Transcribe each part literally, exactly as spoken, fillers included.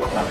ครับ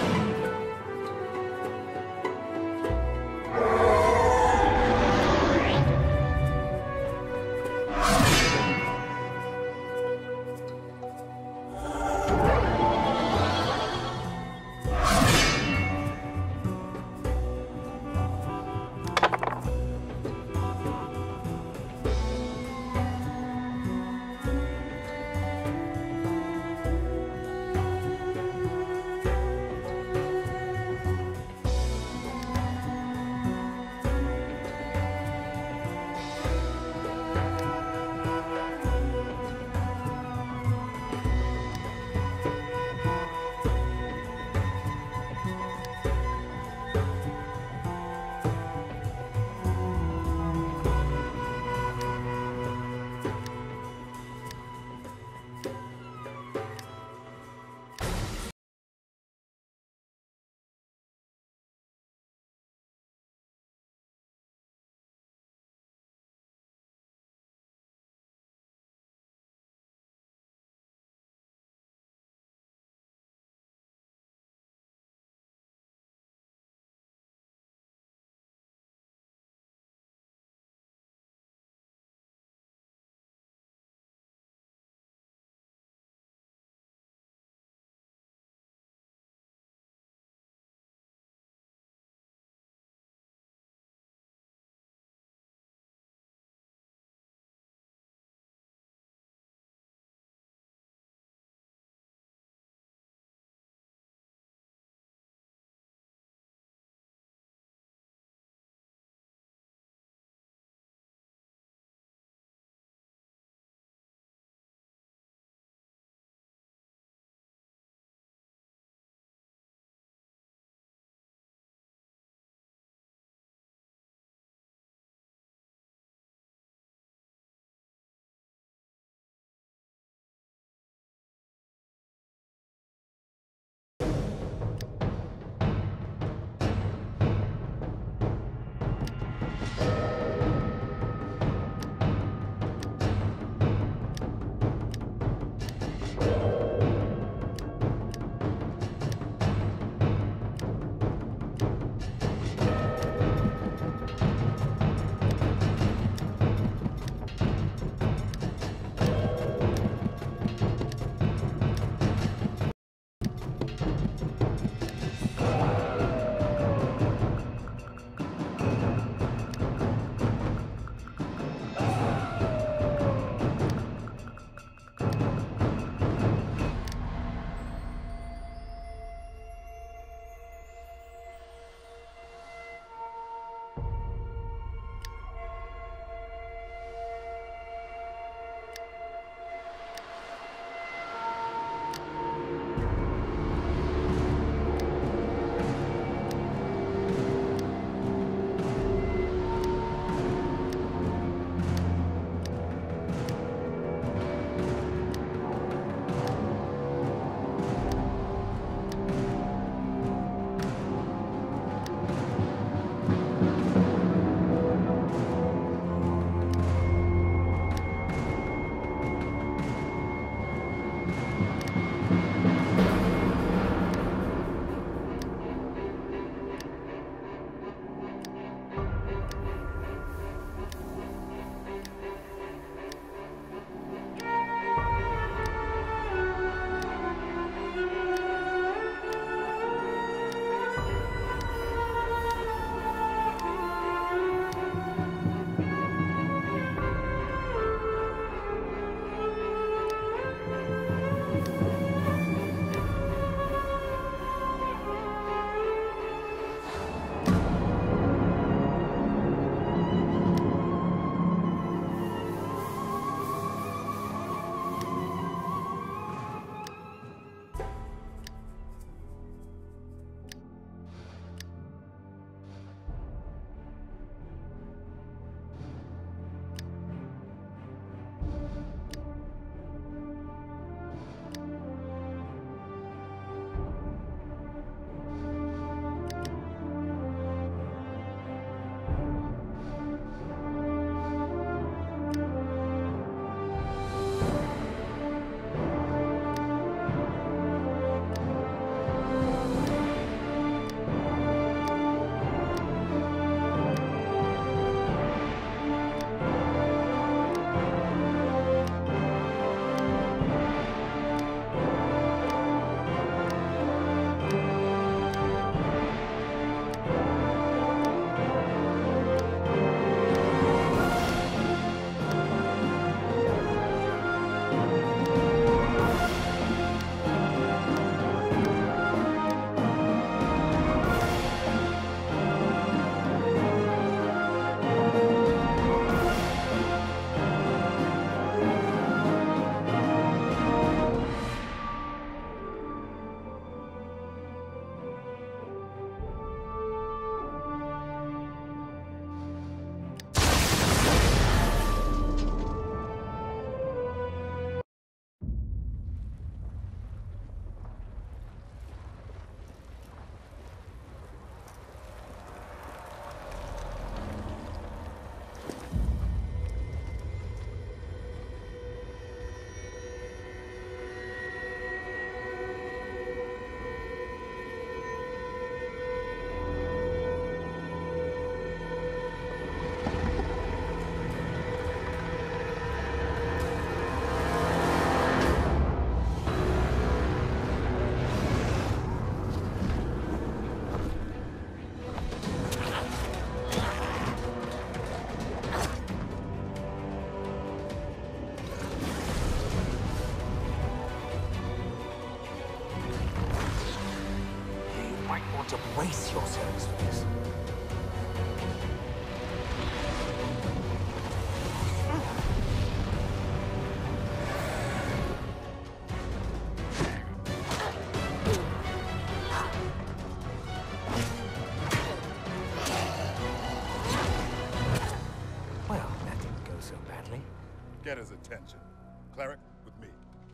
brace yourselves for this. Well, that didn't go so badly. Get his attention. Cleric, with me.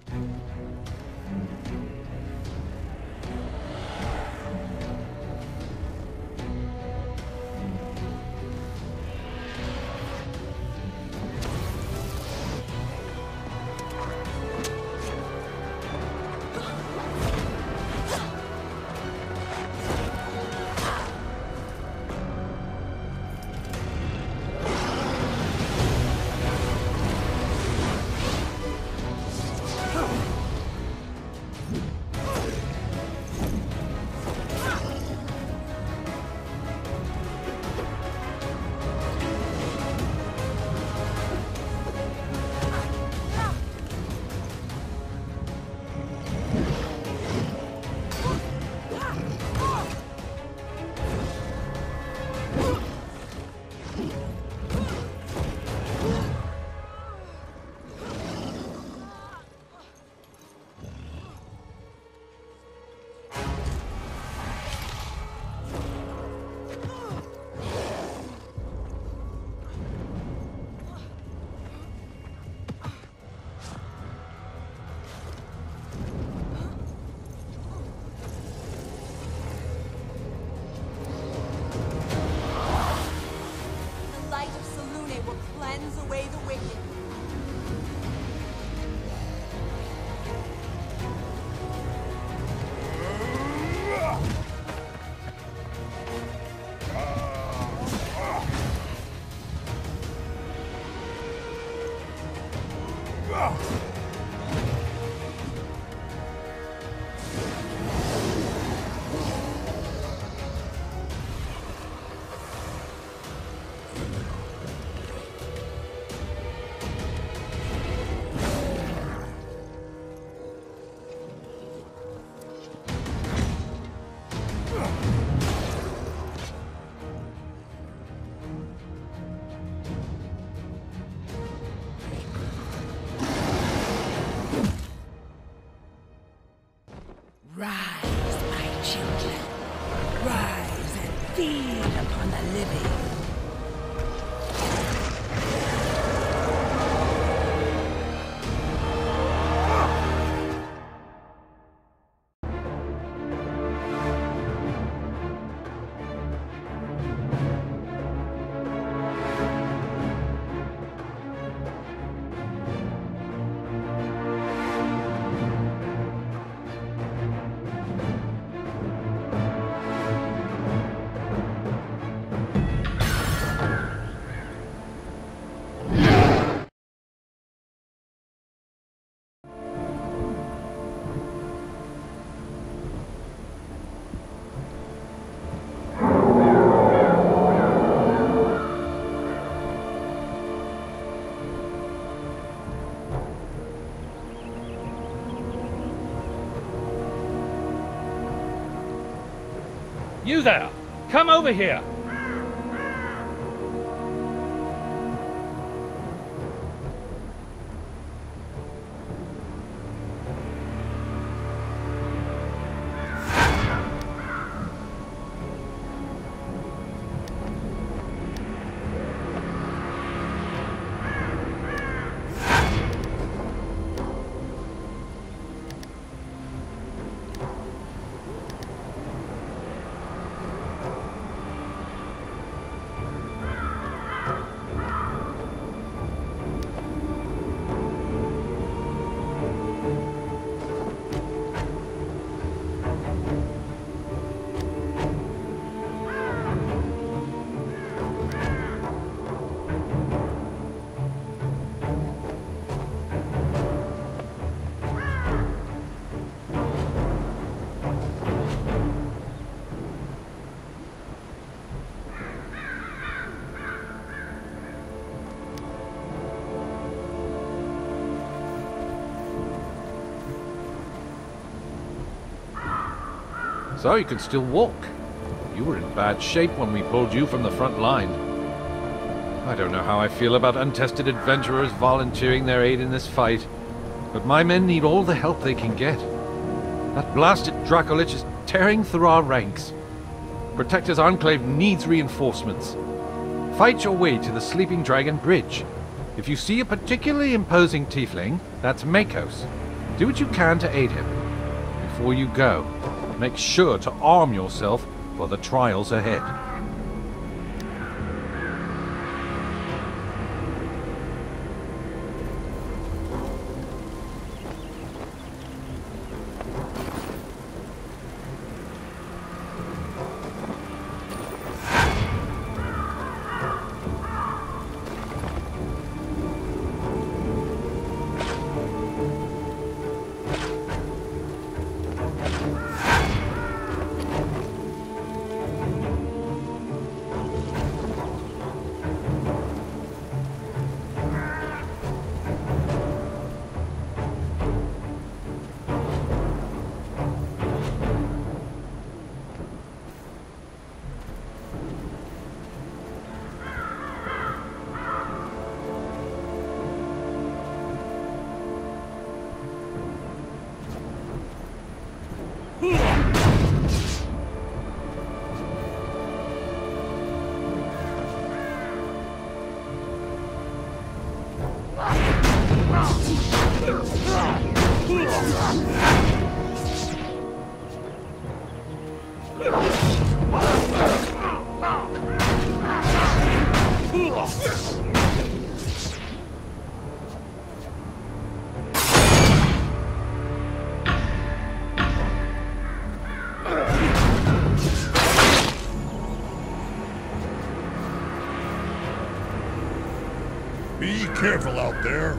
Rise, my children. Rise and feed upon the living. You there! Come over here! So you can still walk. You were in bad shape when we pulled you from the front line. I don't know how I feel about untested adventurers volunteering their aid in this fight, but my men need all the help they can get. That blasted Dracolich is tearing through our ranks. Protector's Enclave needs reinforcements. Fight your way to the Sleeping Dragon Bridge. If you see a particularly imposing tiefling, that's Makos. Do what you can to aid him. Before you go, make sure to arm yourself for the trials ahead. Be careful out there.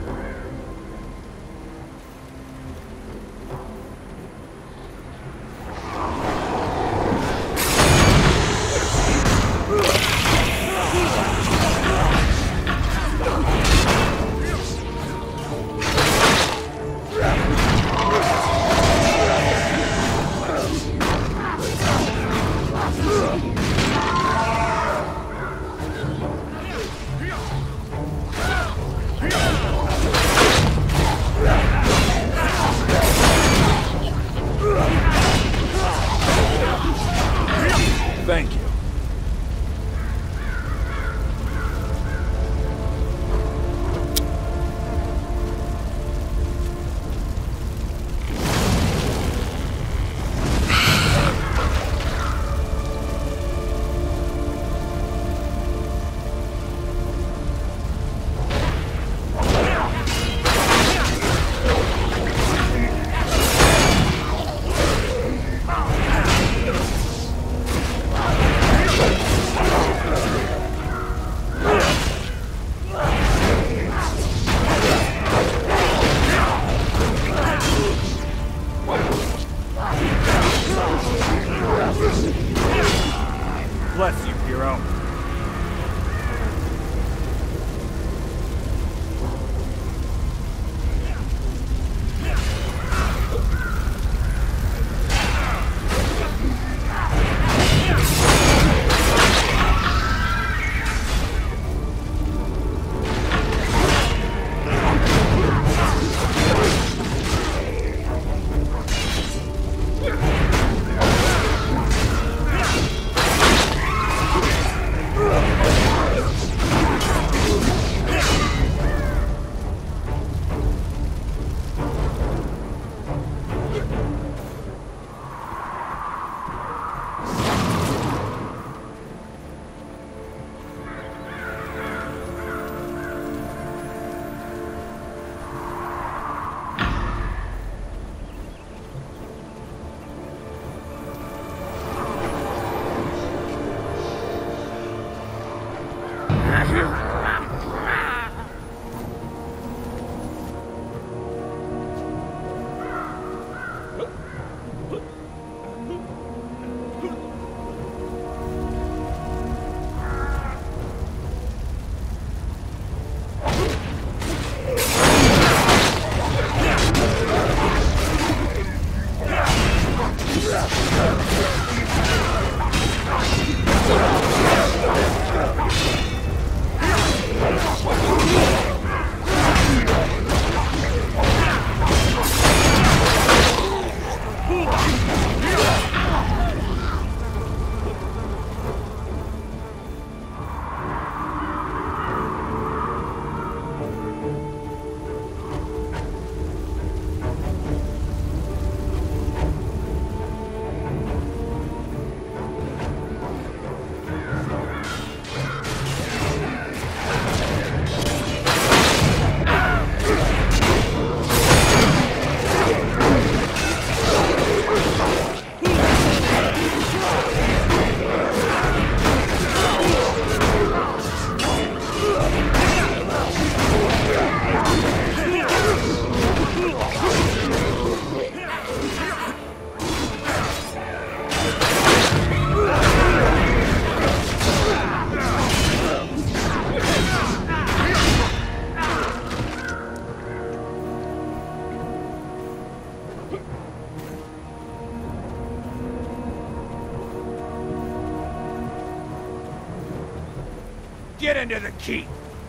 get into the keep.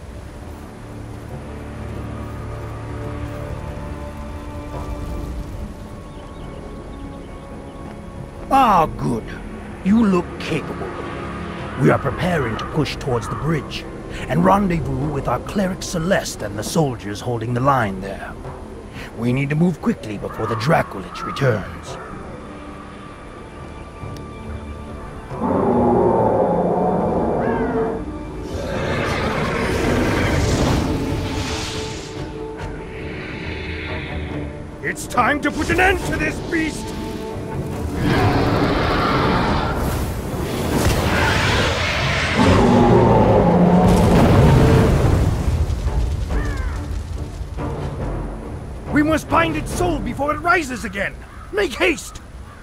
Ah, good. You look capable. We are preparing to push towards the bridge, and rendezvous with our cleric Celeste and the soldiers holding the line there. We need to move quickly before the Dracolich returns. It's time to put an end to this beast! We must bind its soul before it rises again! Make haste!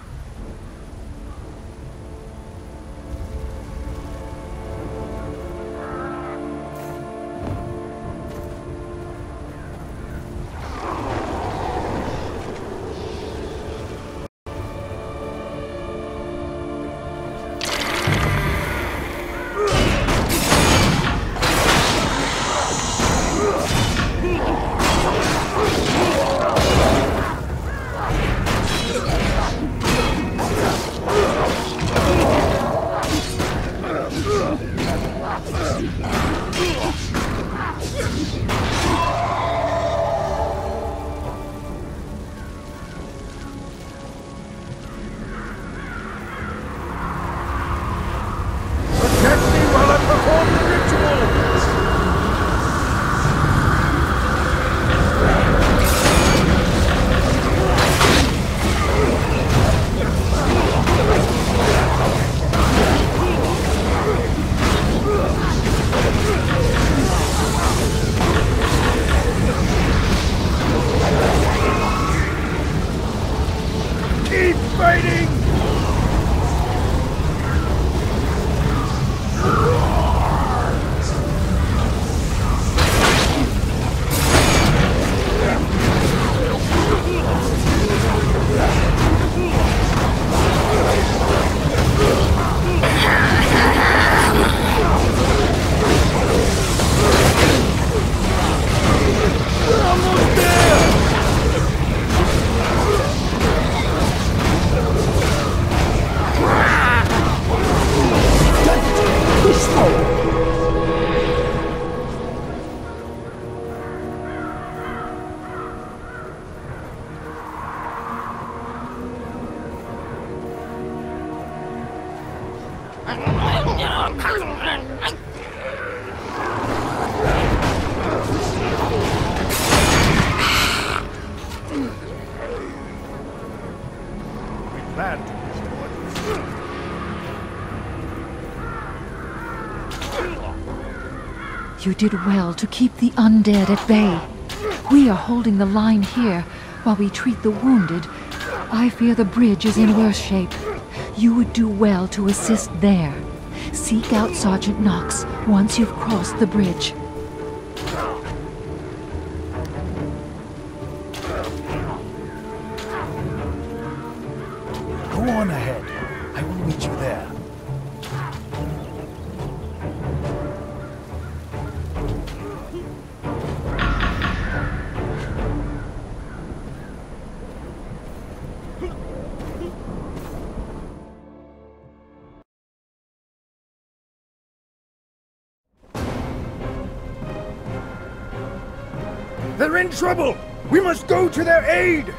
You did well to keep the undead at bay. We are holding the line here while we treat the wounded. I fear the bridge is in worse shape. You would do well to assist there. Seek out Sergeant Knox once you've crossed the bridge. Go on ahead. I will meet you there. They're in trouble! We must go to their aid!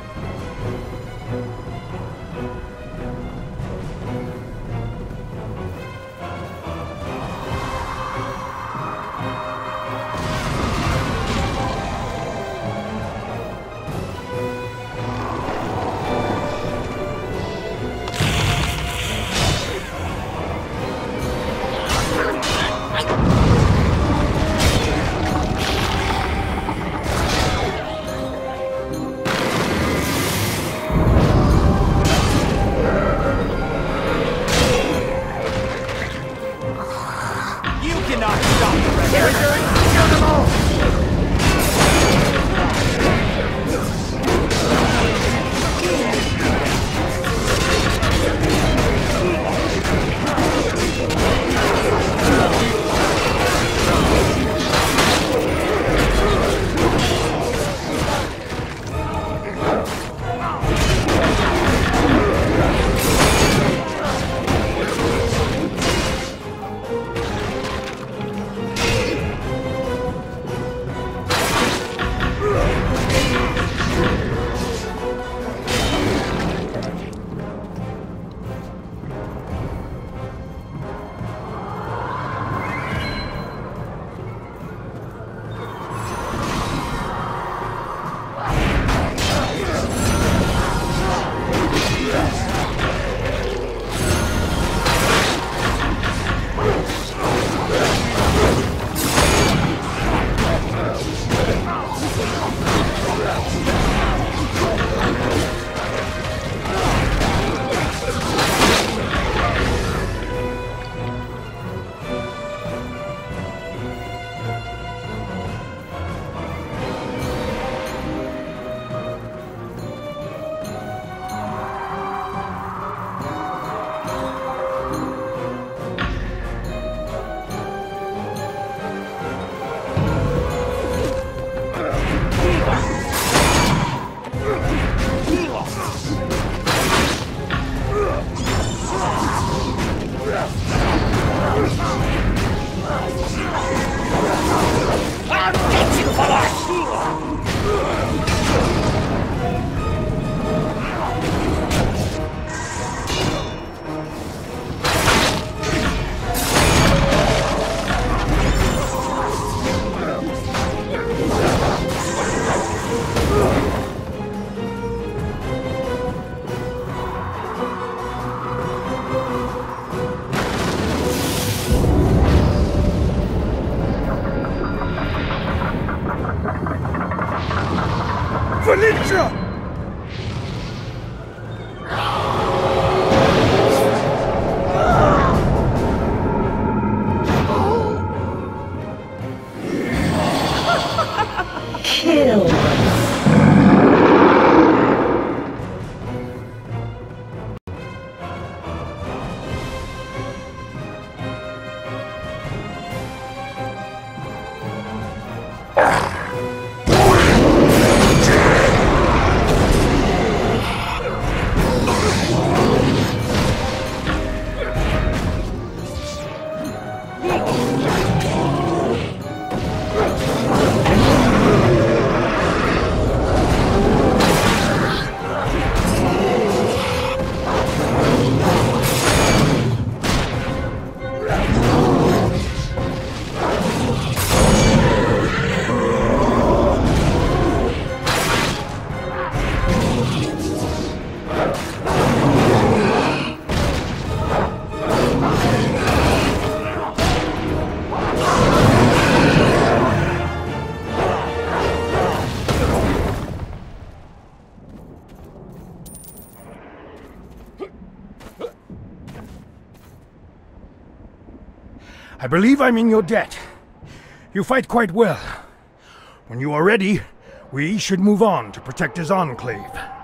I believe I'm in your debt. You fight quite well. When you are ready, we should move on to Protector's Enclave.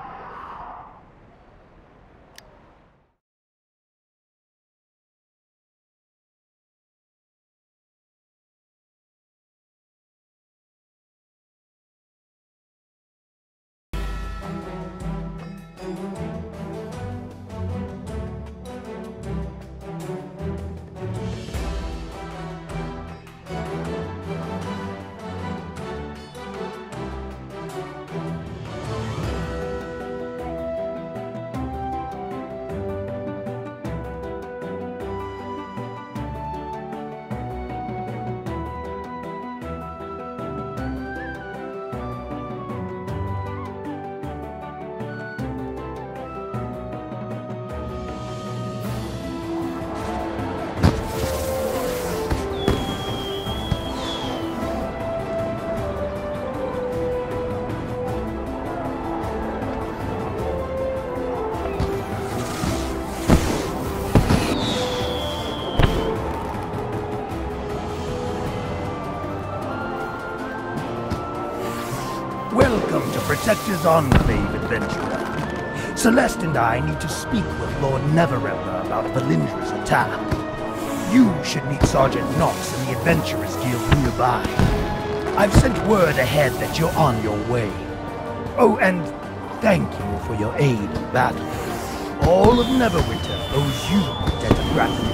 Welcome to Protector's Enclave, adventurer. Celeste and I need to speak with Lord Neverember about Valindra's attack. You should meet Sergeant Knox and the Adventurers Guild nearby. I've sent word ahead that you're on your way. Oh, and thank you for your aid in battle. All of Neverwinter owes you a debt of gratitude.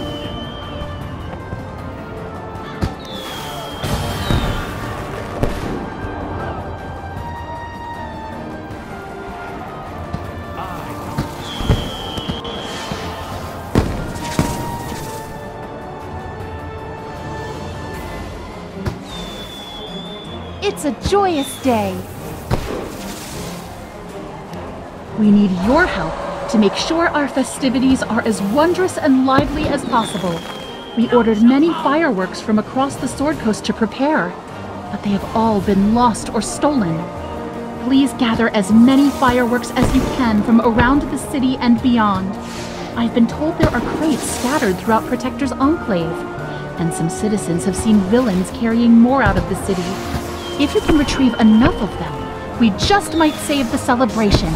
It's a joyous day. We need your help to make sure our festivities are as wondrous and lively as possible. We ordered many fireworks from across the Sword Coast to prepare, but they have all been lost or stolen. Please gather as many fireworks as you can from around the city and beyond. I've been told there are crates scattered throughout Protector's Enclave, and some citizens have seen villains carrying more out of the city. If you can retrieve enough of them, we just might save the celebration.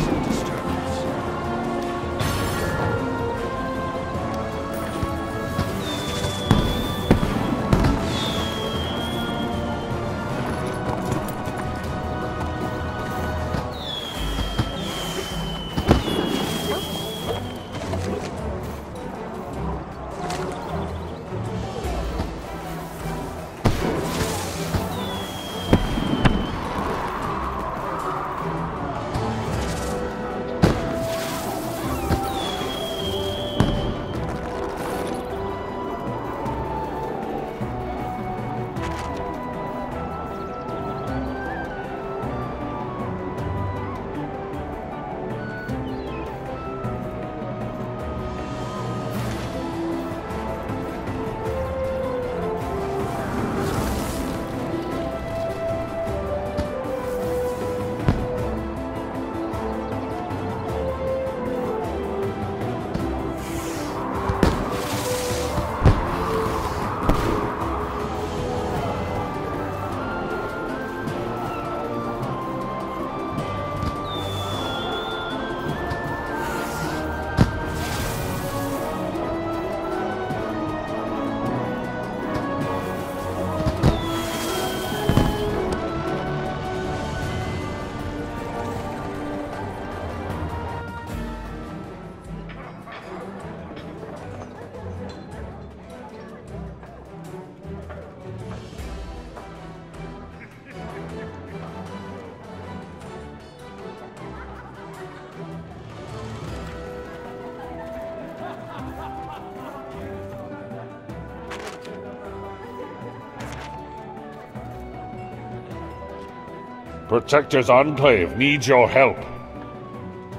Protector's Enclave needs your help.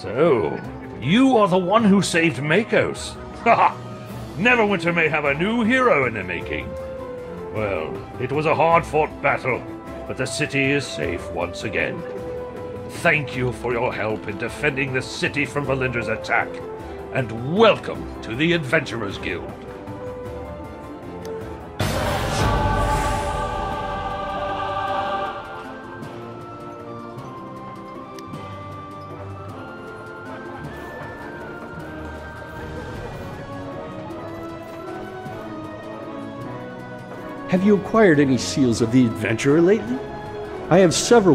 So, you are the one who saved Makos. Haha! Neverwinter may have a new hero in the making. Well, it was a hard-fought battle, but the city is safe once again. Thank you for your help in defending the city from Valindra's attack, and welcome to the Adventurers Guild. Have you acquired any seals of the Adventurer lately? I have several.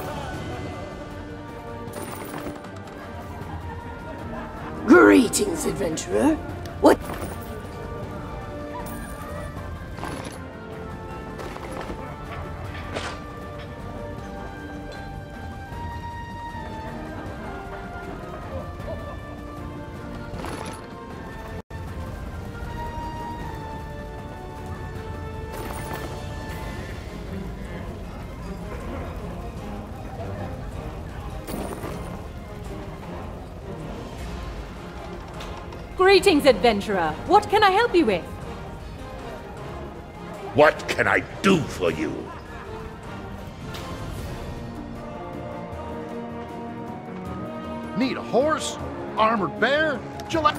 Greetings, adventurer. What? Greetings, adventurer. What can I help you with? What can I do for you? Need a horse? Armored bear? Gillette?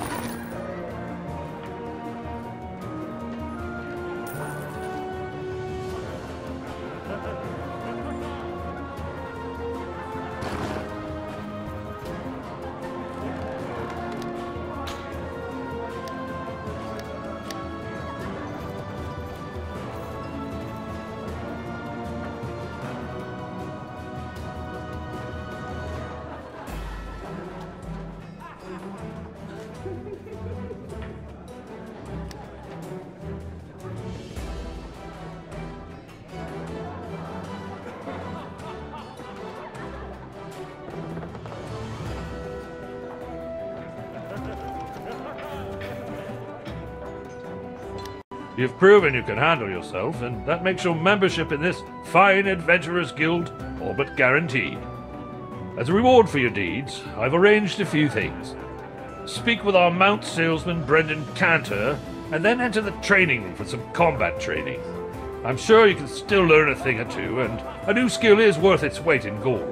You've proven you can handle yourself, and that makes your membership in this fine Adventurers Guild all but guaranteed. As a reward for your deeds, I've arranged a few things. Speak with our mount salesman Brendan Cantor, and then enter the training room for some combat training. I'm sure you can still learn a thing or two, and a new skill is worth its weight in gold.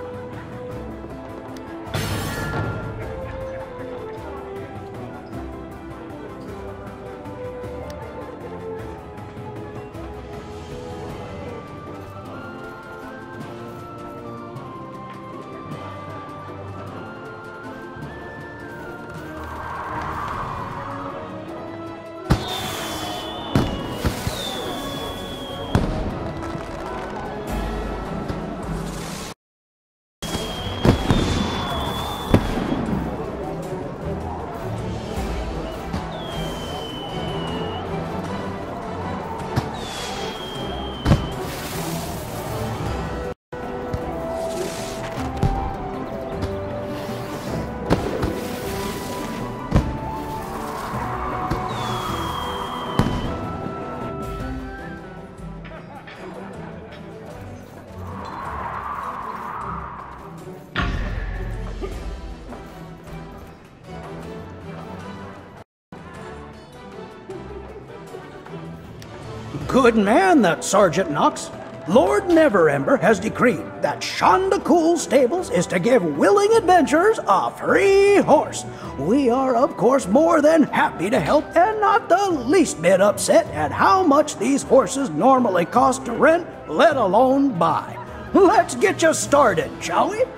Good man, that Sergeant Knox. Lord Neverember has decreed that Shonda Cool Stables is to give willing adventurers a free horse. We are, of course, more than happy to help and not the least bit upset at how much these horses normally cost to rent, let alone buy. Let's get you started, shall we?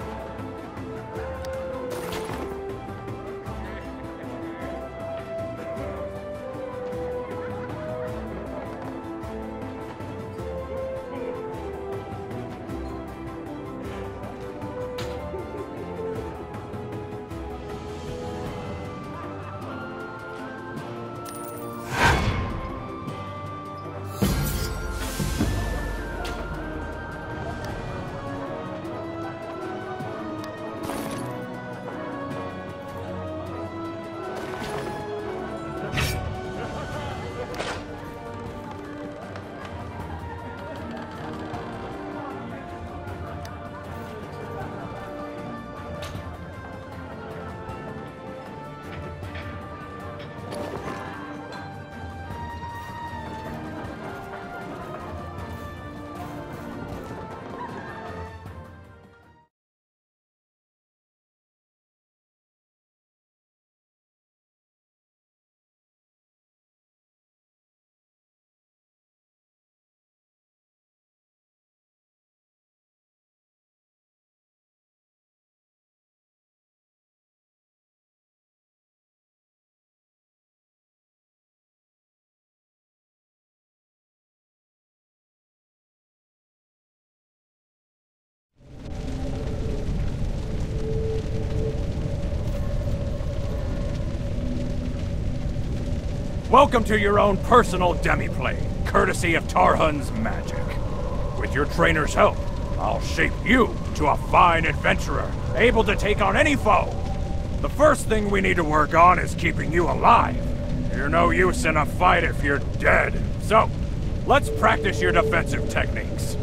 welcome to your own personal demi-plane, courtesy of Tarhun's magic. With your trainer's help, I'll shape you to a fine adventurer, able to take on any foe. The first thing we need to work on is keeping you alive. You're no use in a fight if you're dead. So, let's practice your defensive techniques.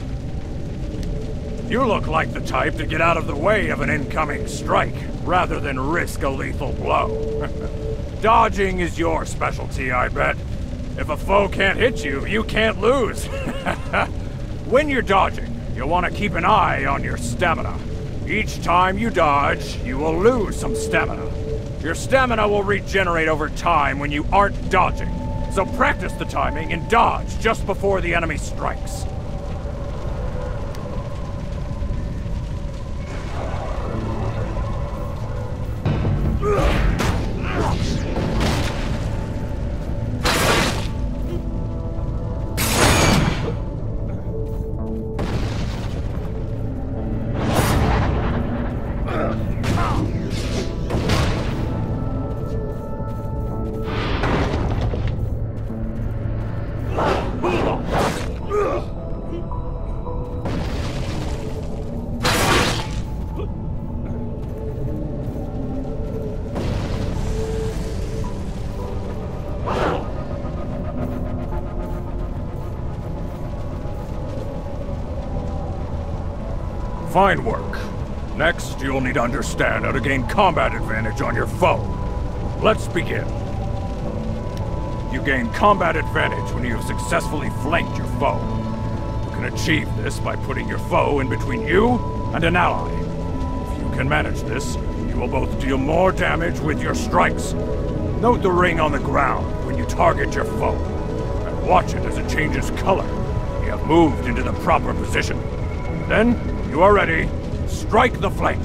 You look like the type to get out of the way of an incoming strike, rather than risk a lethal blow. Dodging is your specialty, I bet. If a foe can't hit you, you can't lose. When you're dodging, you'll want to keep an eye on your stamina. Each time you dodge, you will lose some stamina. Your stamina will regenerate over time when you aren't dodging. So practice the timing and dodge just before the enemy strikes. Fine work. Next, you'll need to understand how to gain combat advantage on your foe. Let's begin. You gain combat advantage when you have successfully flanked your foe. You can achieve this by putting your foe in between you and an ally. If you can manage this, you will both deal more damage with your strikes. Note the ring on the ground when you target your foe, and watch it as it changes color. You have moved into the proper position. Then, you are ready. Strike the flank.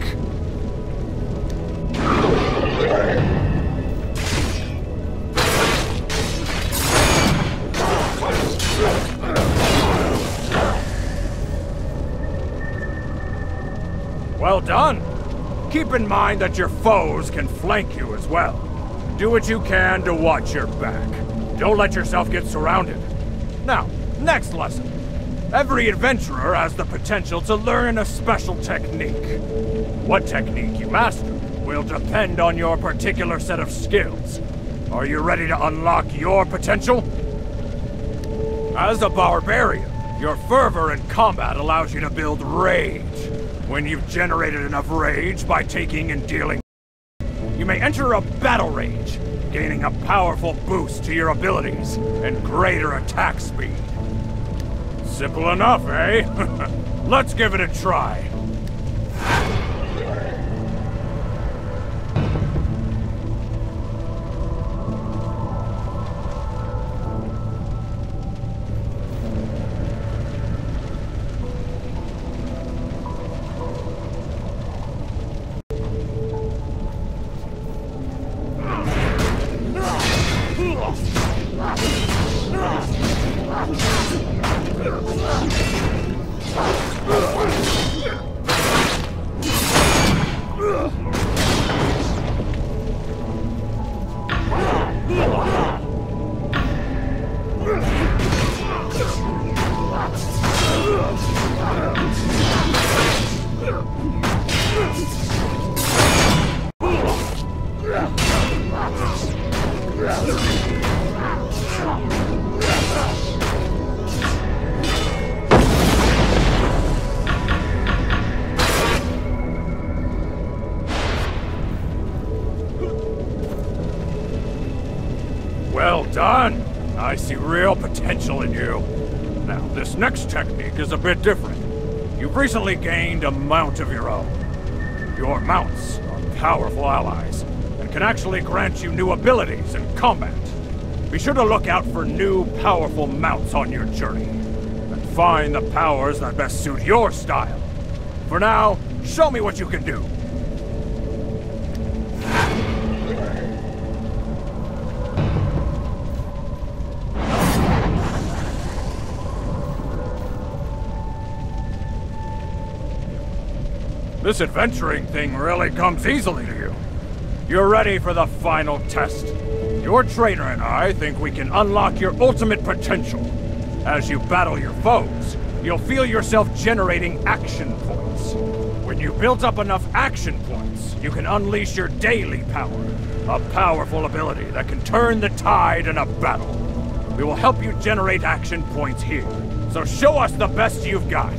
Well done. Keep in mind that your foes can flank you as well. Do what you can to watch your back. Don't let yourself get surrounded. Now, next lesson. Every adventurer has the potential to learn a special technique. What technique you master will depend on your particular set of skills. Are you ready to unlock your potential? As a barbarian, your fervor in combat allows you to build rage. When you've generated enough rage by taking and dealing, you may enter a battle rage, gaining a powerful boost to your abilities and greater attack speed. Simple enough, eh? Let's give it a try. Well done! I see real potential in you. Now, this next technique is a bit different. You've recently gained a mount of your own. Your mounts are powerful allies, and can actually grant you new abilities in combat. Be sure to look out for new, powerful mounts on your journey, and find the powers that best suit your style. For now, show me what you can do. This adventuring thing really comes easily to you. you're ready for the final test. Your trainer and I think we can unlock your ultimate potential. As you battle your foes, you'll feel yourself generating action points. When you build up enough action points, you can unleash your daily power. A powerful ability that can turn the tide in a battle. We will help you generate action points here. So show us the best you've got.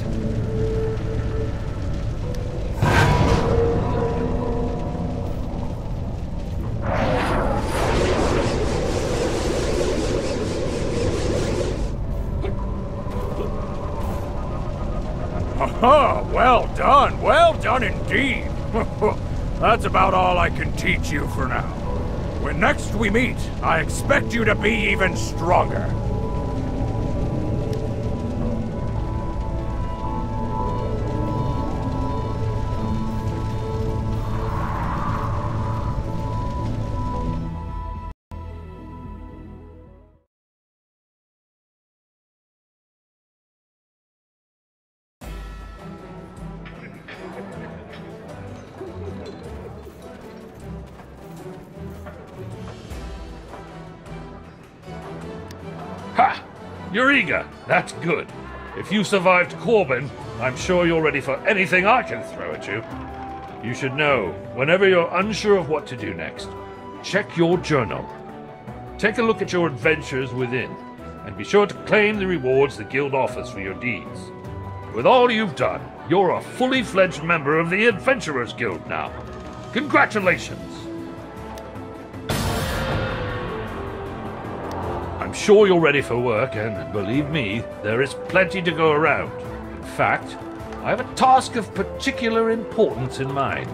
Aha! Well done! Well done indeed! That's about all I can teach you for now. When next we meet, I expect you to be even stronger. Ha! You're eager. That's good. If you survived Corbin, I'm sure you're ready for anything I can throw at you. You should know, whenever you're unsure of what to do next, check your journal. Take a look at your adventures within, and be sure to claim the rewards the Guild offers for your deeds. With all you've done, you're a fully fledged member of the Adventurers Guild now. Congratulations! I'm sure you're ready for work, and believe me, there is plenty to go around. In fact, I have a task of particular importance in mind.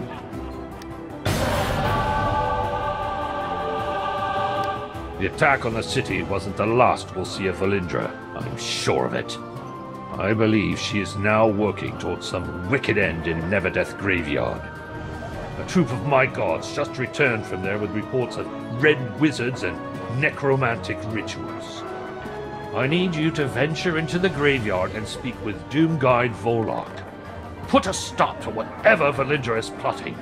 The attack on the city wasn't the last we'll see of Valindra. I'm sure of it. I believe she is now working towards some wicked end in Neverdeath Graveyard. A troop of my gods just returned from there with reports of red wizards and necromantic rituals. I need you to venture into the graveyard and speak with Doomguide Volok. Put a stop to whatever Valindra is plotting.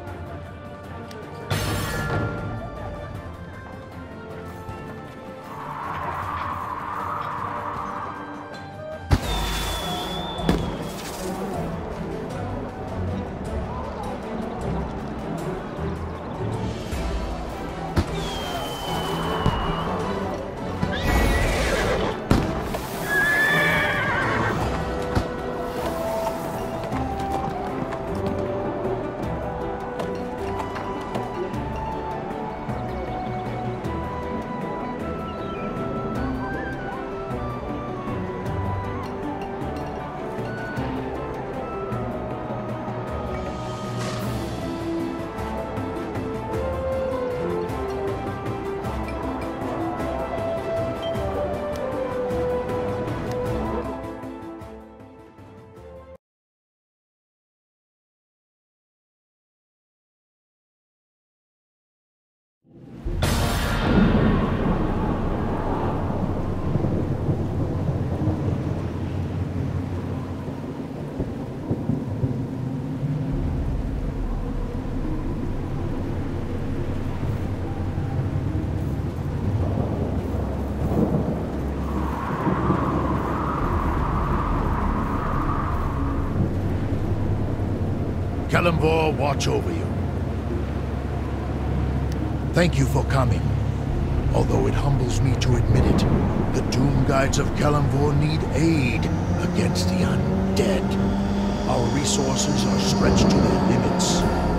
Kelemvor watch over you. Thank you for coming. Although it humbles me to admit it, the Doomguides of Kelemvor need aid against the undead. Our resources are stretched to their limits.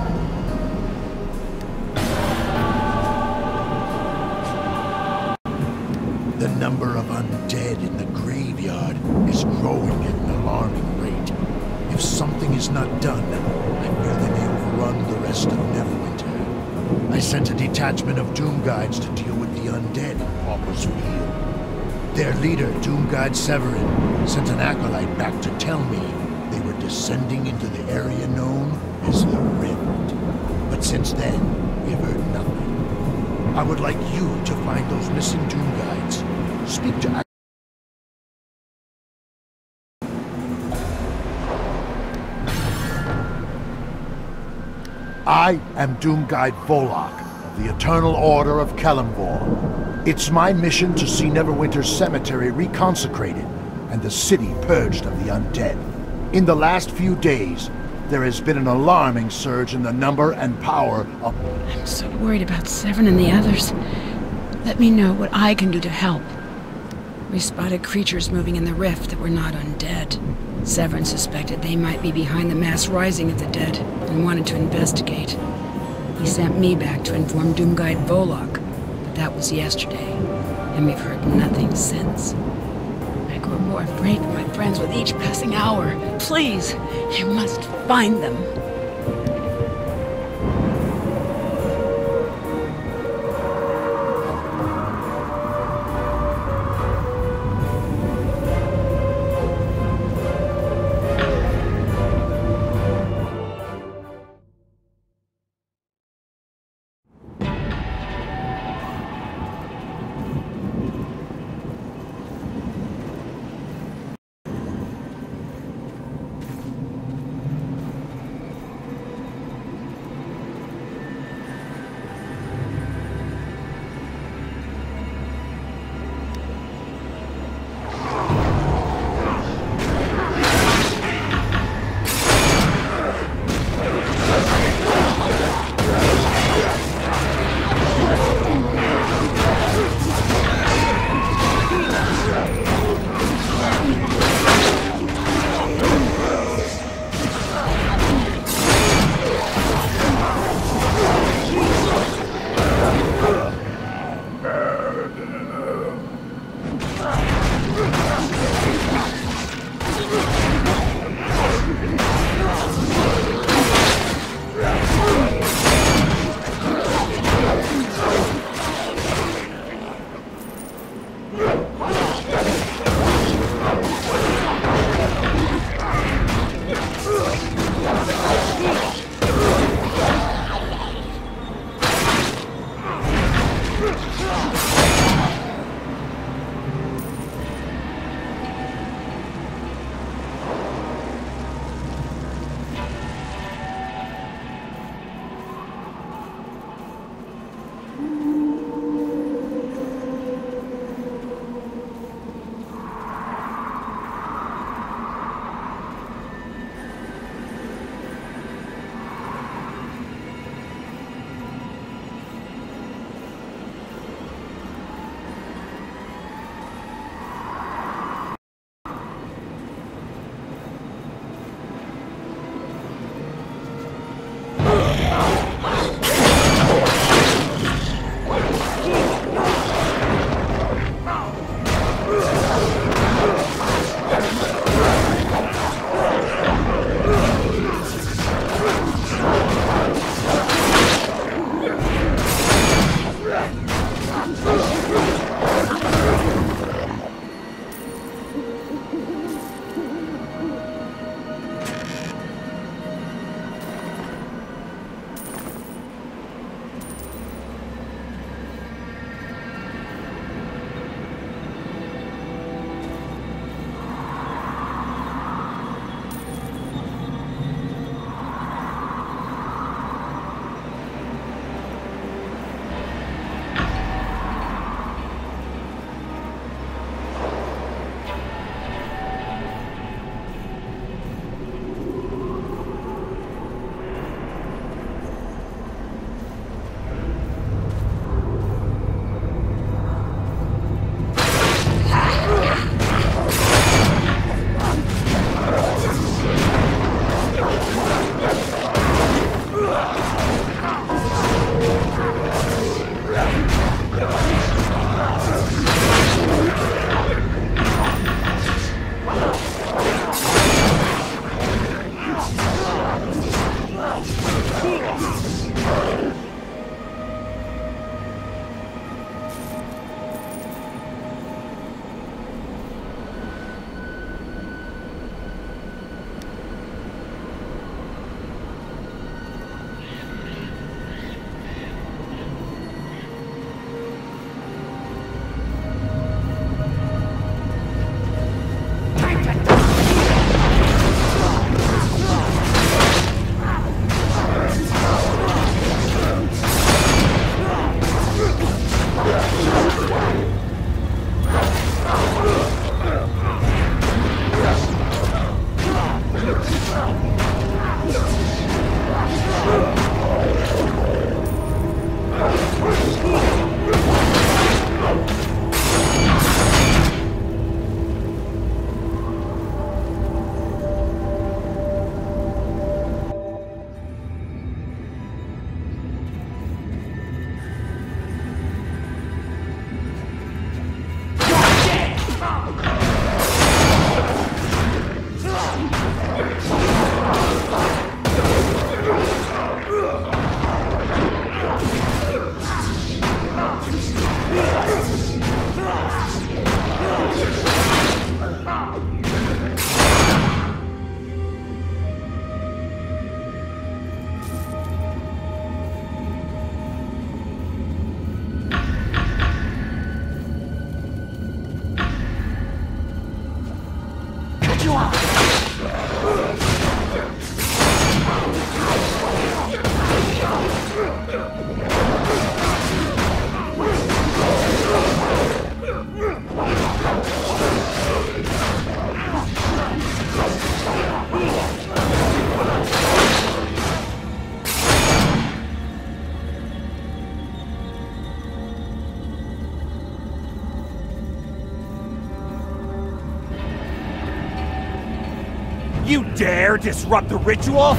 The number of undead in the graveyard is growing at an alarming rate. If something is not done, I fear they may overrun the rest of Neverwinter. I sent a detachment of Doomguides to deal with the undead in Pauper's Field. Their leader, Doomguide Severin, sent an acolyte back to tell me they were descending into the area known as the Rift. But since then, we have heard nothing. I would like you to find those missing Doomguides. Speak to I am Doomguide Volok of the Eternal Order of Kelemvor. It's my mission to see Neverwinter's cemetery reconsecrated and the city purged of the undead. In the last few days, there has been an alarming surge in the number and power of... I'm so worried about Severin and the others. Let me know what I can do to help. We spotted creatures moving in the rift that were not undead. Severin suspected they might be behind the mass rising of the dead and wanted to investigate. He sent me back to inform Doomguide Volok, but that was yesterday, and we've heard nothing since. I grow more afraid for my friends with each passing hour. Please, you must find them. dare disrupt the ritual?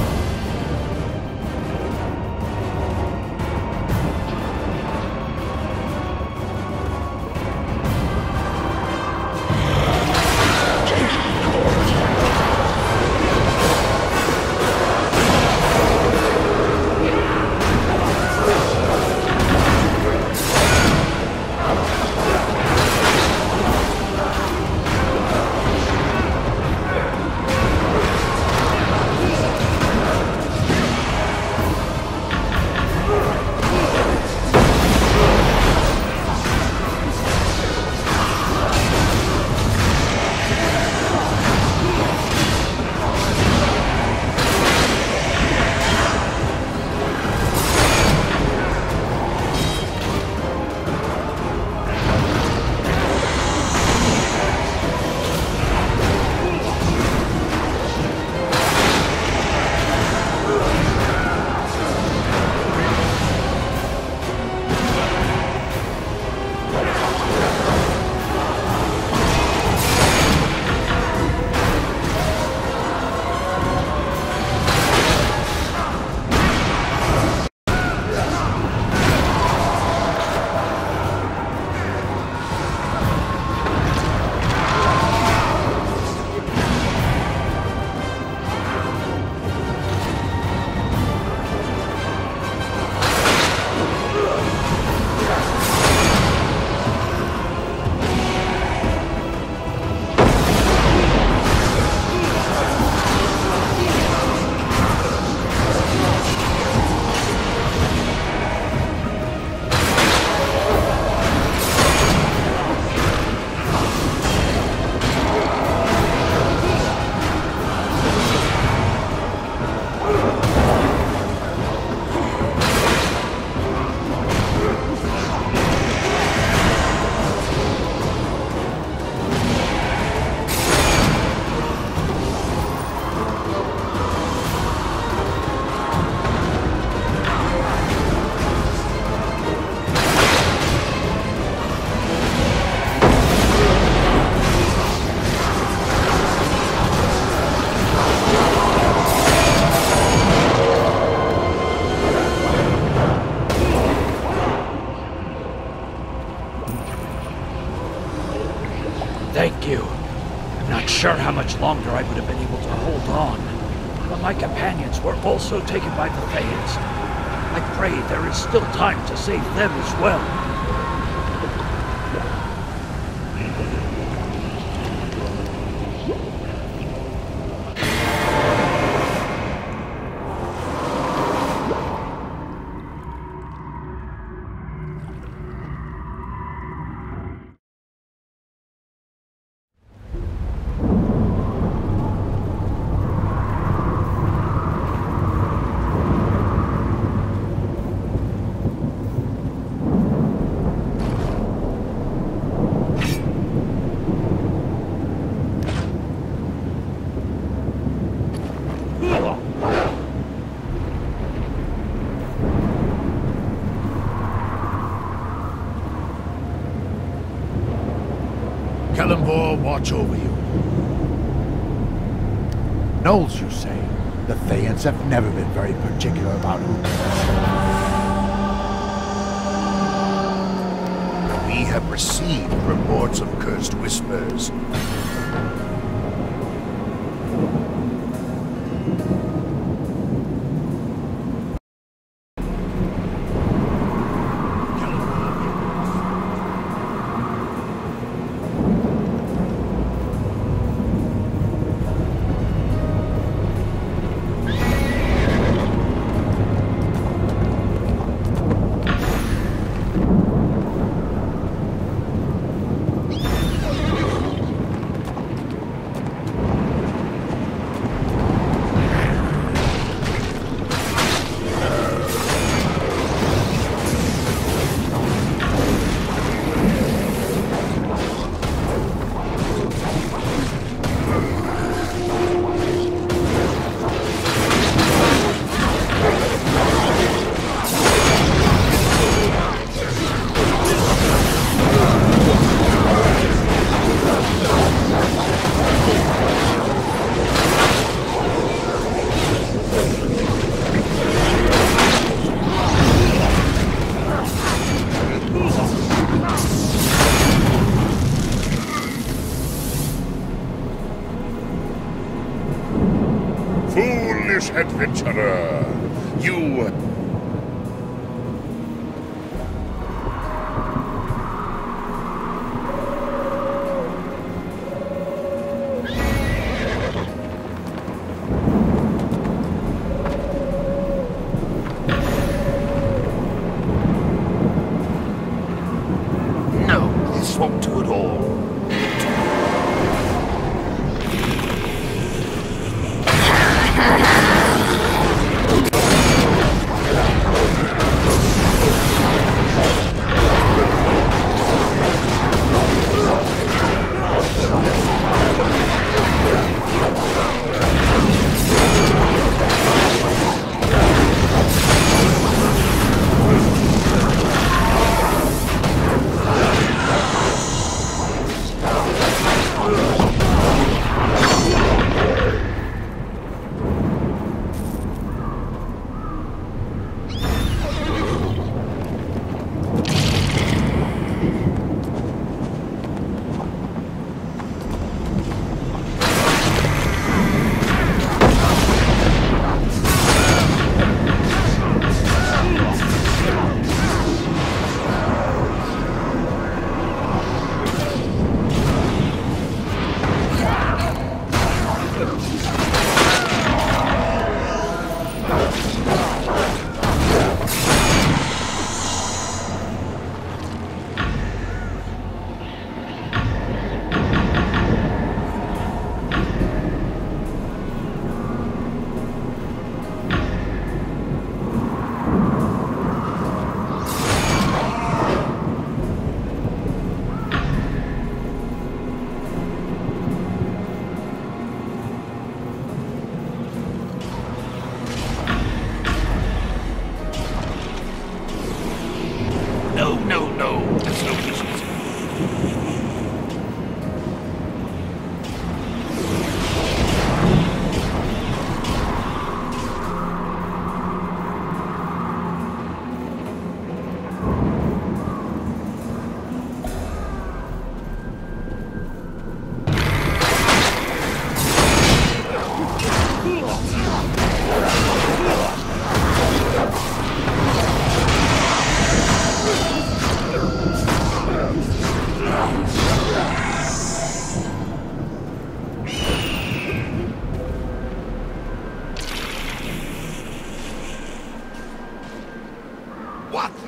Thank you. I'm not sure how much longer I would have been able to hold on, but my companions were also taken by the Thayans. I pray there is still time to save them as well. Celeborn watch over you. Knowles, you say? The Thayans have never been very particular about who we have received reports of cursed whispers.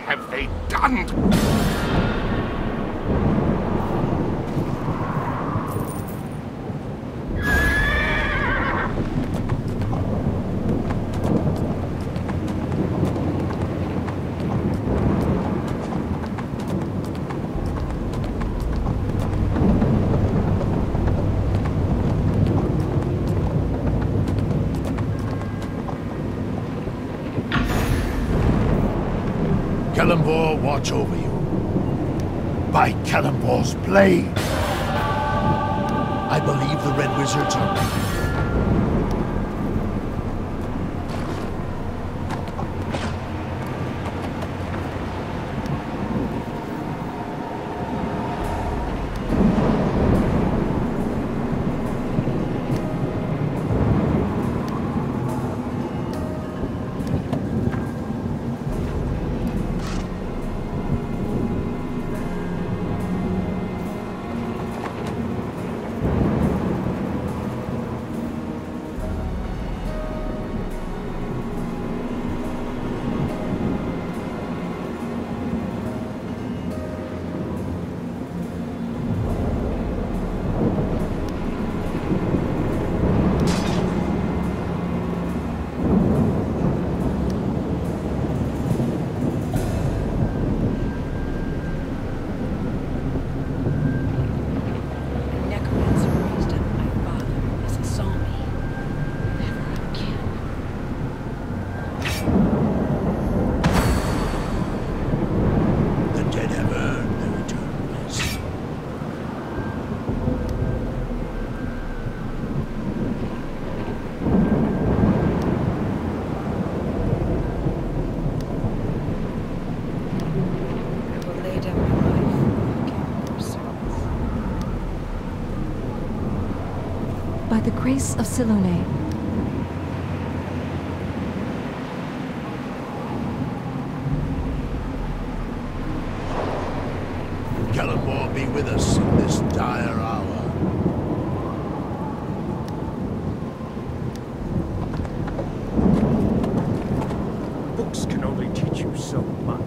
have they done? Celeborn watch over you. By Celembor's blade! I believe the Red Wizards are right. By the grace of Silone, Celeborn be with us in this dire hour. Books can only teach you so much.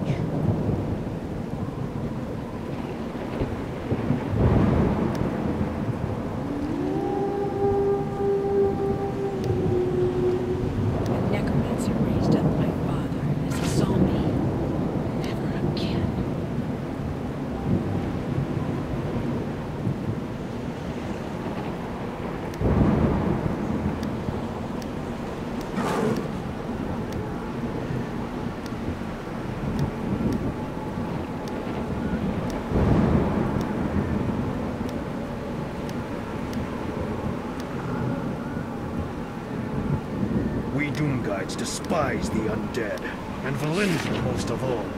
Doomguides despise the undead, and Valinor most of all.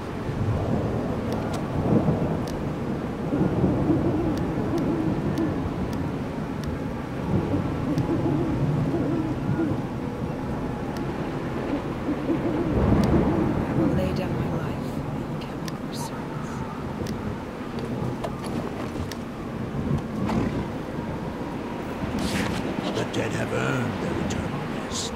I will lay down my life in Celebor's service. The dead have earned their eternal rest.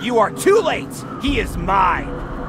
You are too late! He is mine!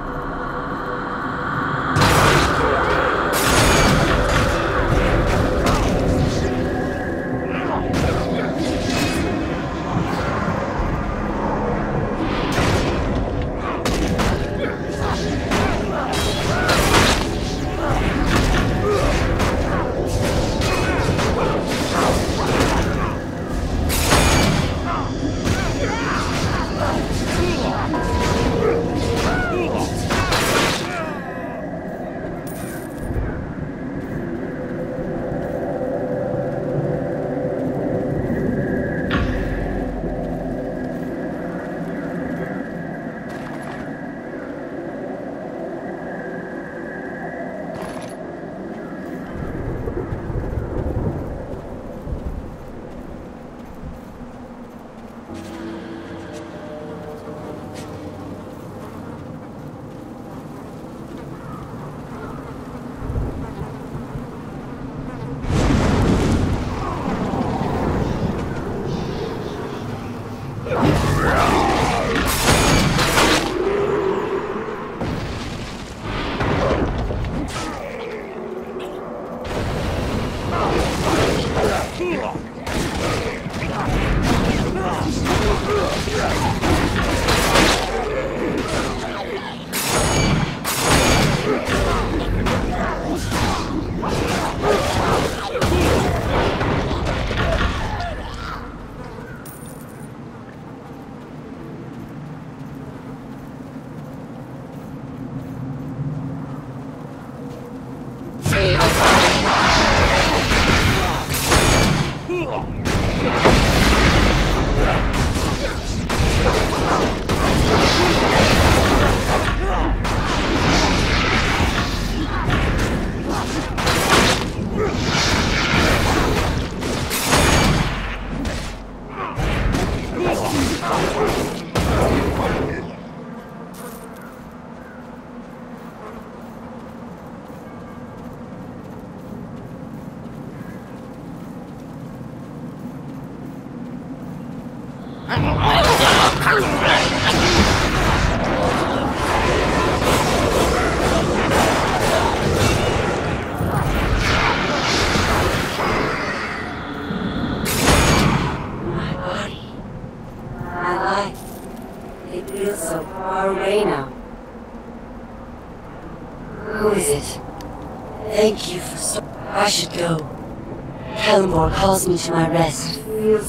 Calls me to my rest.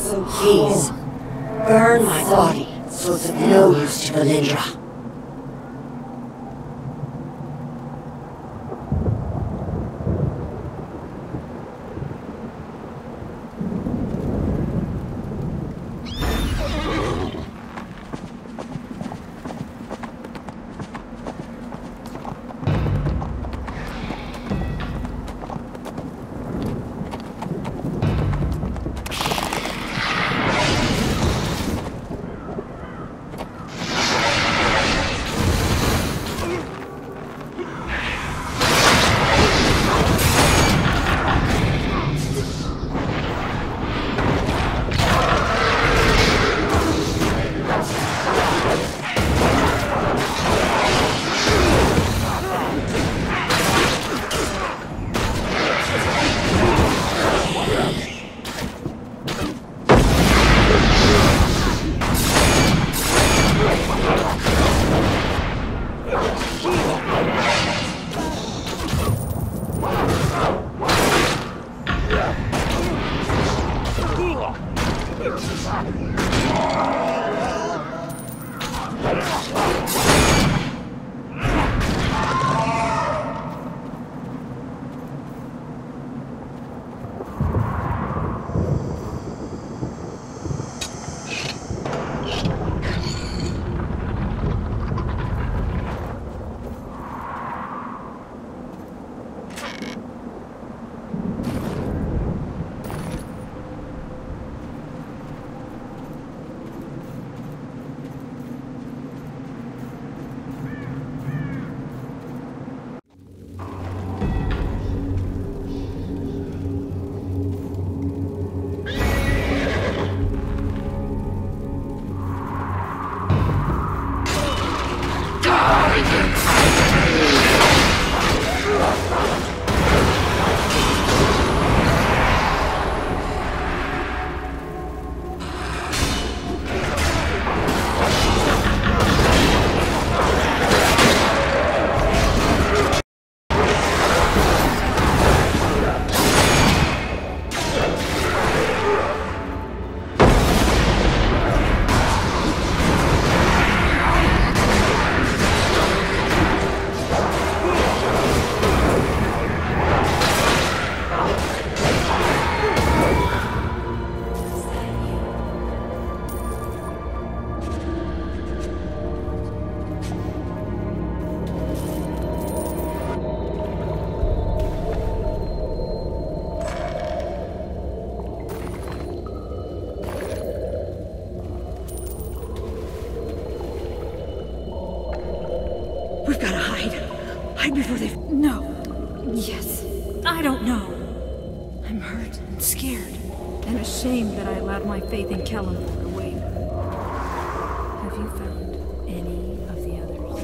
Please, burn my body so it's of no use to Valindra. died before they... No. Yes. I don't know. I'm hurt and scared. And ashamed that I allowed my faith in Kellenborg to wane. Have you found any of the others?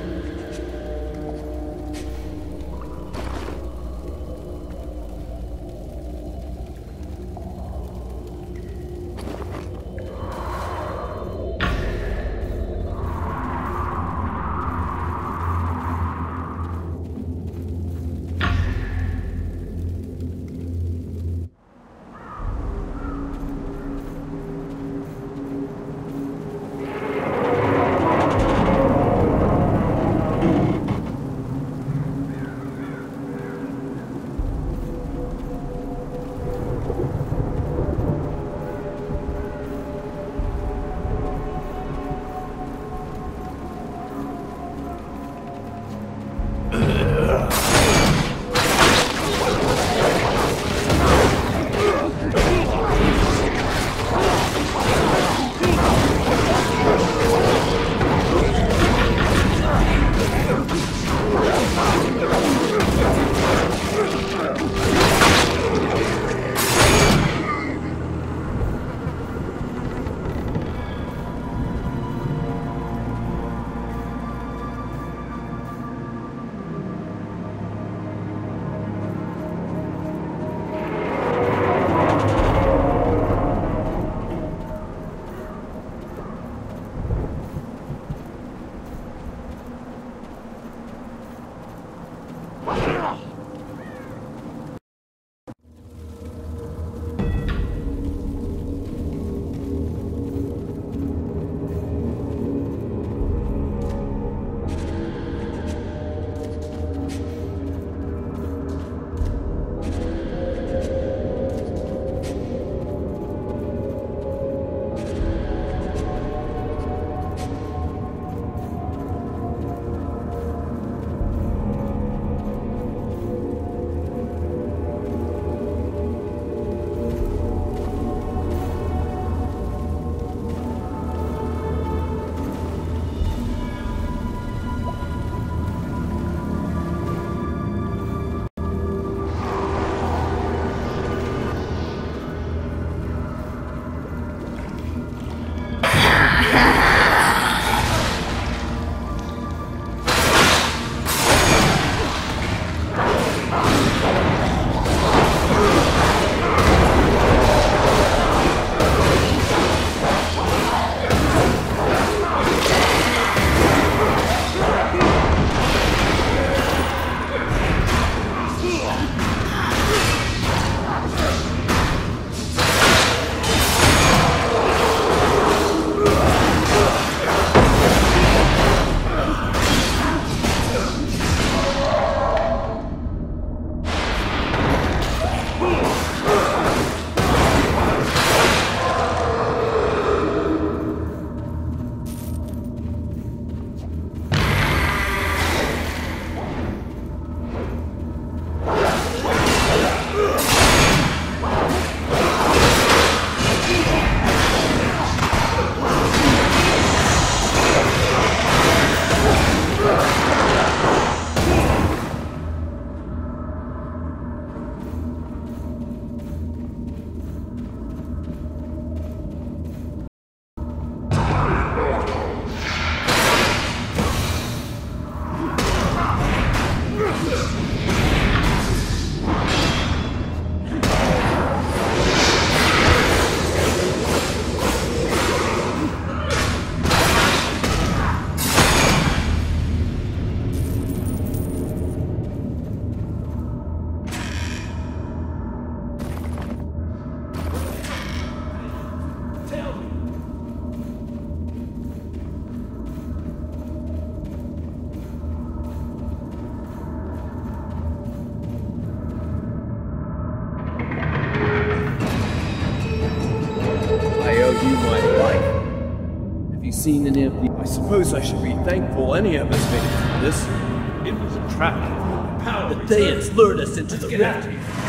seen any of the... I suppose I should be thankful any of us made it through this. It was a trap. The Thayans lured us into the rift.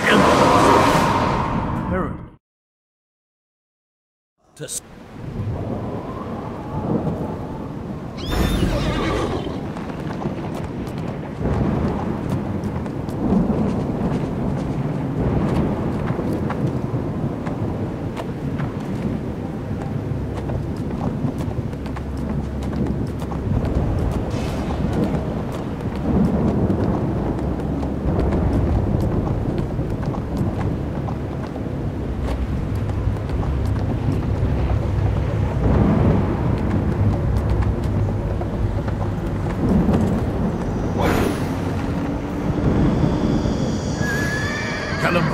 Apparently. To...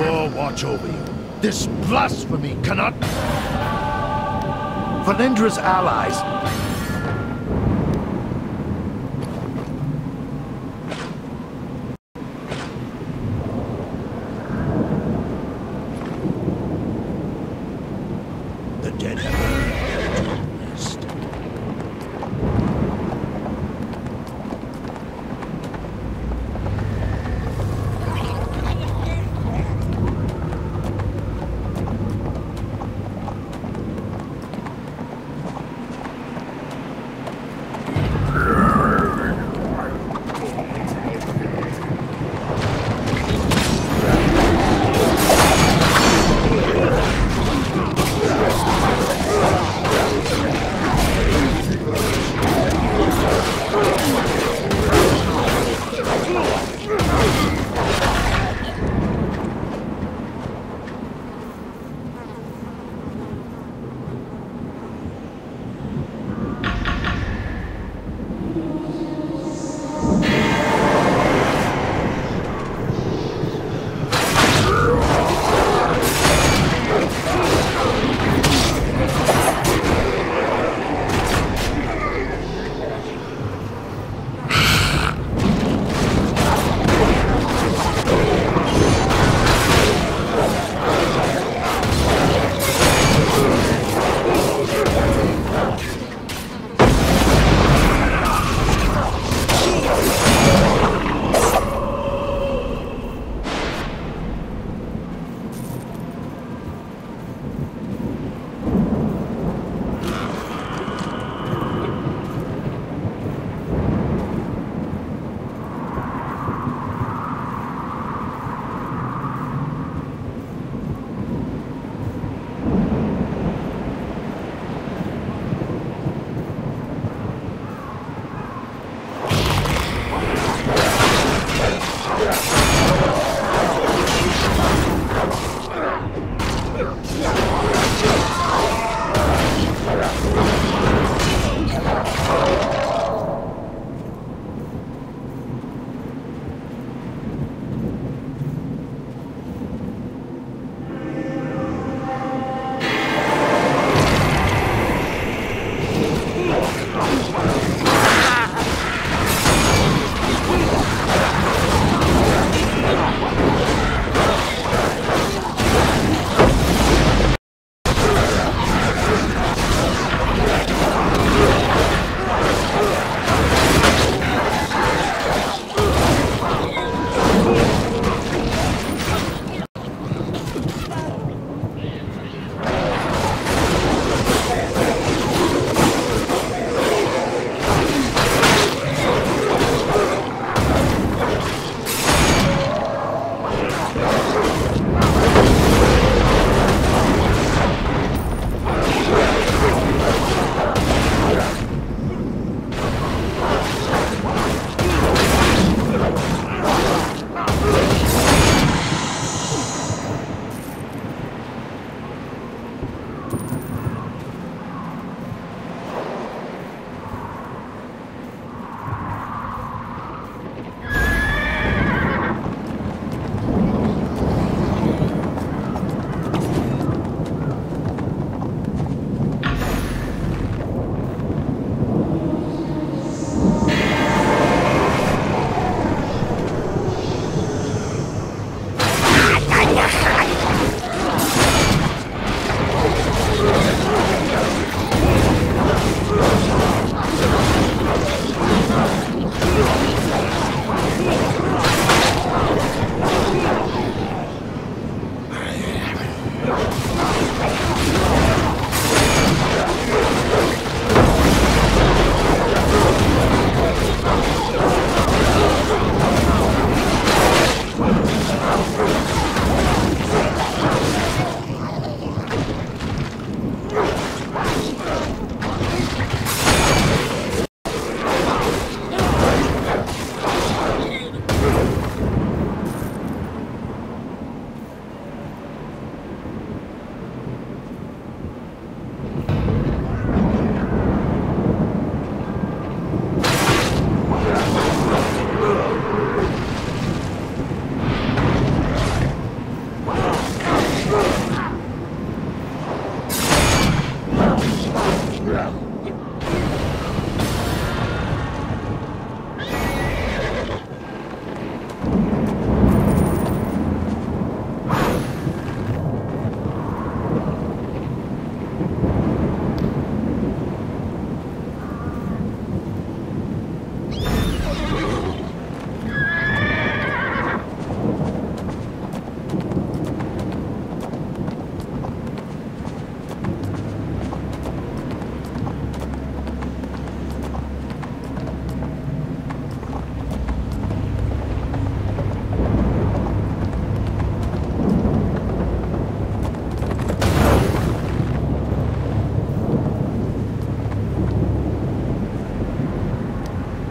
Ivor watch over you. This blasphemy cannot... Valendra's allies... The dead have their rest.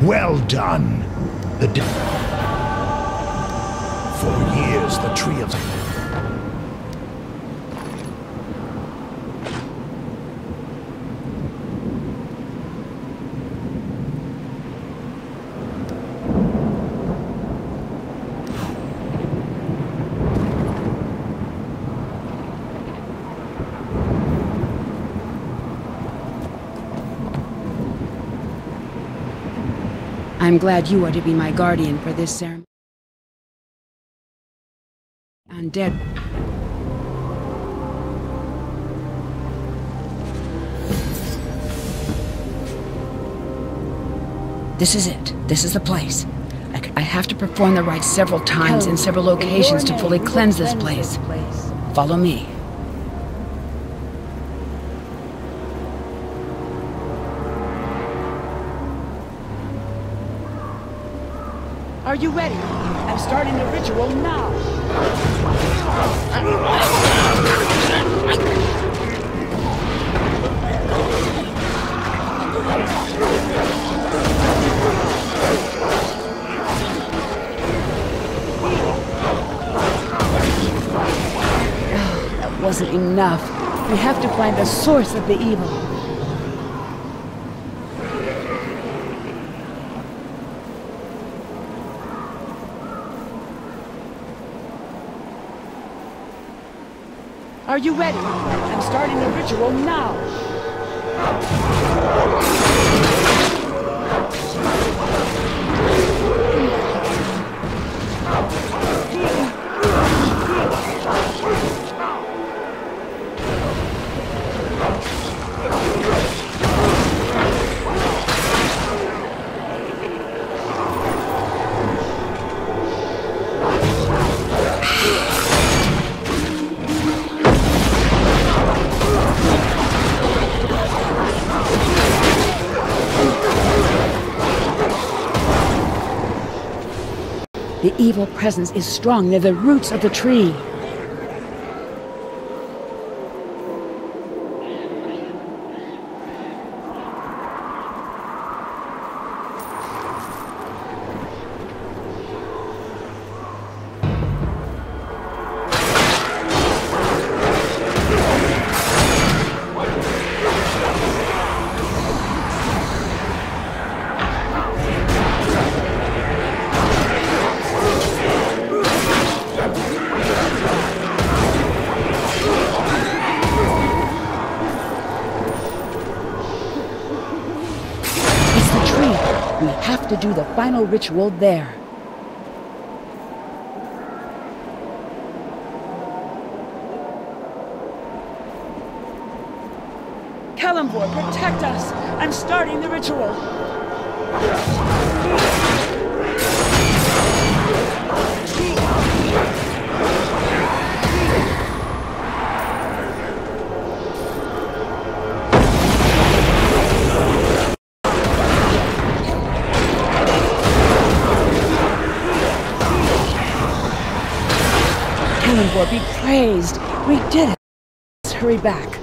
Well done. The de For years, the Tree of... I'm glad you are to be my guardian for this ceremony. Undead. This is it. This is the place. I, c I have to perform the rites several times in several locations to fully cleanse this place. Follow me. Are you ready? I'm starting the ritual now. Oh, that wasn't enough. We have to find the source of the evil. Are you ready? I'm starting the ritual now. The evil presence is strong near the roots of the tree. To do the final ritual there. Kalimvor, protect us! I'm starting the ritual. Kalimvor, be praised! We did it! Let's hurry back.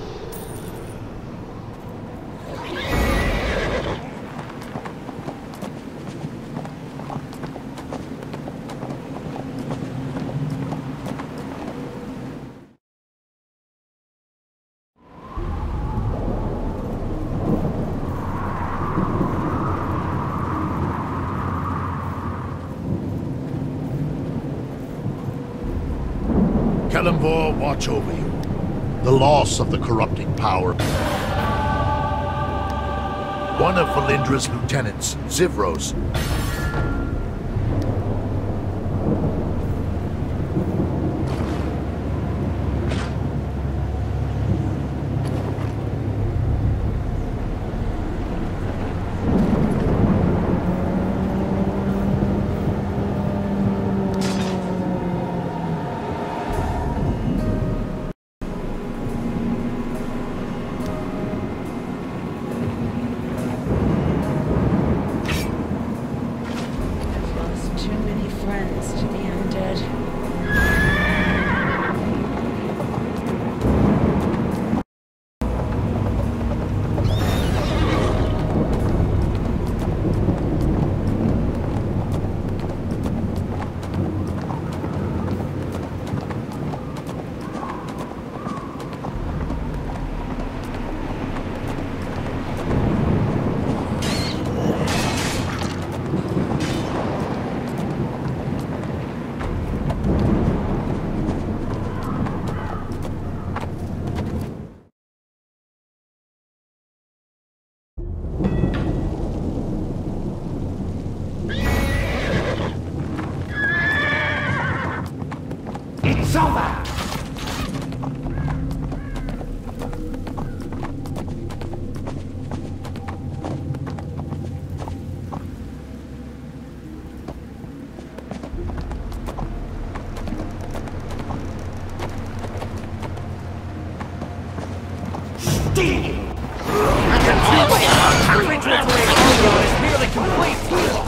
Kalimvor watch over you. The loss of the corrupting power. One of Valindra's lieutenants, Zivros. steal! The ritual to raise Arleon is nearly complete!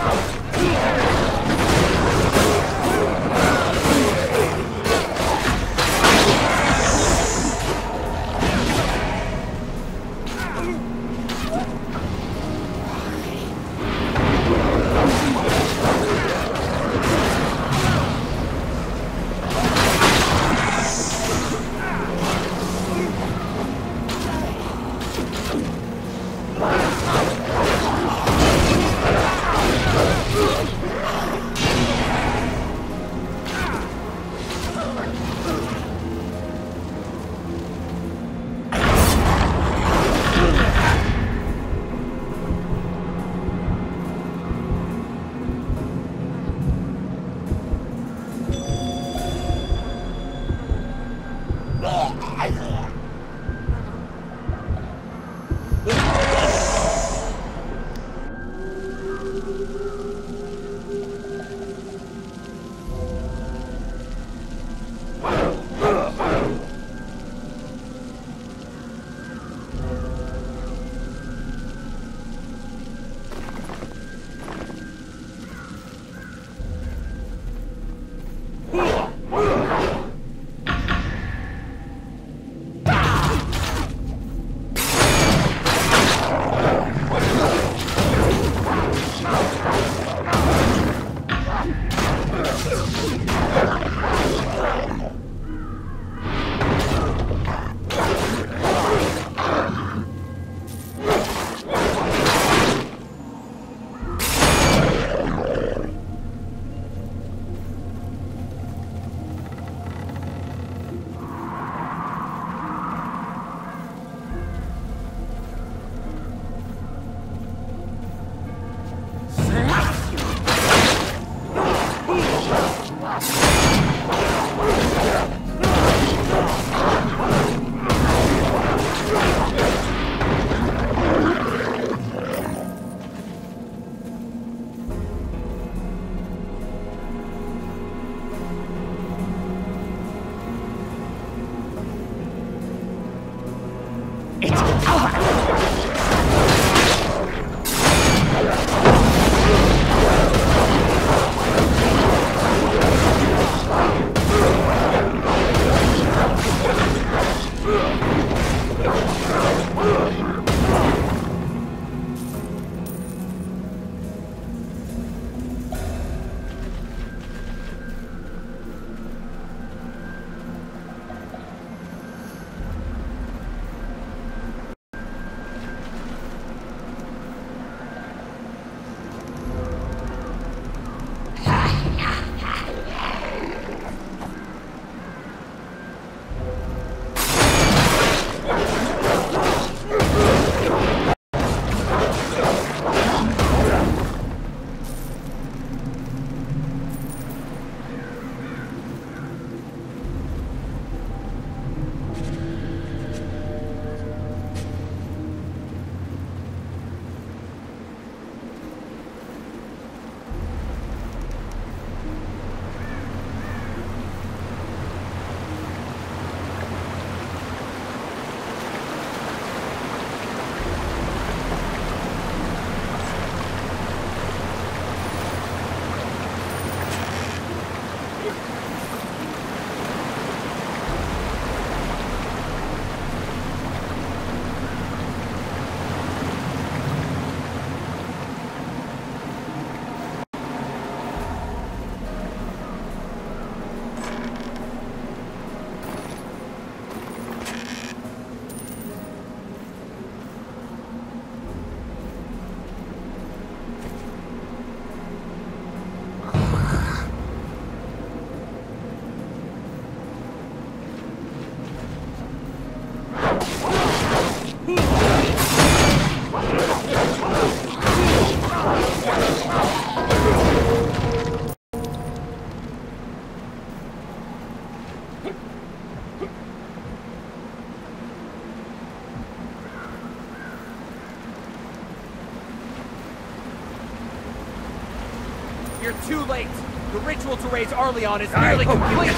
You're too late. The ritual to raise Arleon is nearly complete.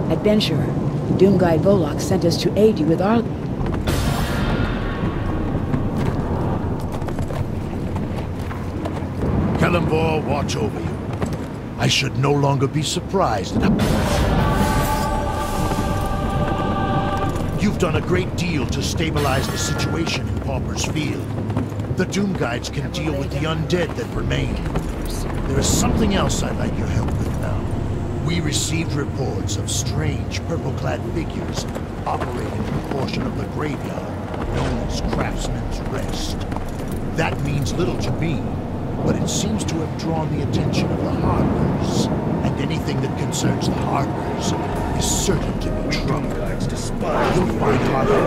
Adventurer, Doom Guide Volok sent us to aid you with our... Kelemvor, watch over you. I should no longer be surprised at You've done a great deal to stabilize the situation in Pauper's Field. The Doom Guides can deal with the undead that remain. There is something else I'd like your help with now. We received reports of strange purple-clad figures operating in a portion of the graveyard known as Craftsman's Rest. That means little to me, but it seems to have drawn the attention of the Harbors, and anything that concerns the Harbors is certain to be trouble. You'll find Harbor